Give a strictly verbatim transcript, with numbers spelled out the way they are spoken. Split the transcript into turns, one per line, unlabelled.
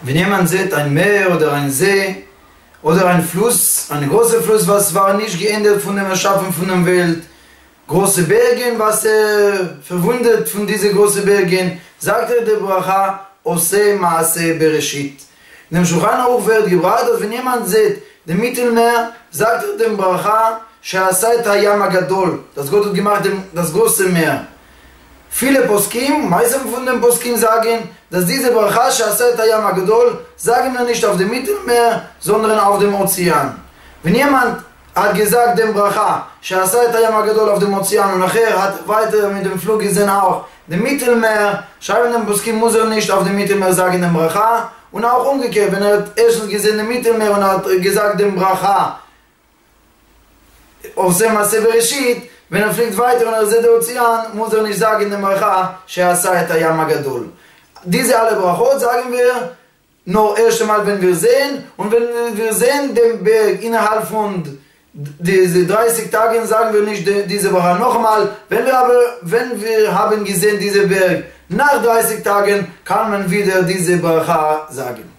Wenn jemand sieht ein Meer oder ein See oder ein Fluss, ein großer Fluss, was war nicht geendet von dem Erschaffen von der Welt, große Berge, was er verwundet von diesen großen Bergen, sagt er der Bracha, Ose Maase Bereshit. In dem Shulchan Aruch wird gebracht, dass wenn jemand sieht, dem Mittelmeer, sagt er dem Bracha, She'asa et hayam hagadol, dass Gott hat gemacht das große Meer. Viele Poskim, meisten von den Poskim sagen, dass diese Bracha, She'asa et hayam hagadol, sagen wir nicht auf dem Mittelmeer, sondern auf dem Ozean. Wenn jemand hat gesagt dem Bracha, She'asa et hayam hagadol auf dem Ozean und nachher hat weiter mit dem Flug gesehen auch dem Mittelmeer, schreiben den Poskim, muss er nicht auf dem Mittelmeer sagen dem Bracha. Und auch umgekehrt, wenn er hat erstens gesehen im Mittelmeer und hat gesagt dem Bracha, Ose Maase Bereshit, wenn er fliegt weiter und er sieht den Ozean, muss er nicht sagen dem Bracha, She'asa et hayam hagadol. Diese alle Brachot sagen wir nur erst einmal, wenn wir sehen, und wenn wir sehen den Berg innerhalb von diese dreißig Tagen, sagen wir nicht diese Bracha nochmal. Wenn wir aber, wenn wir haben gesehen diese Berg, nach dreißig Tagen kann man wieder diese Bracha sagen.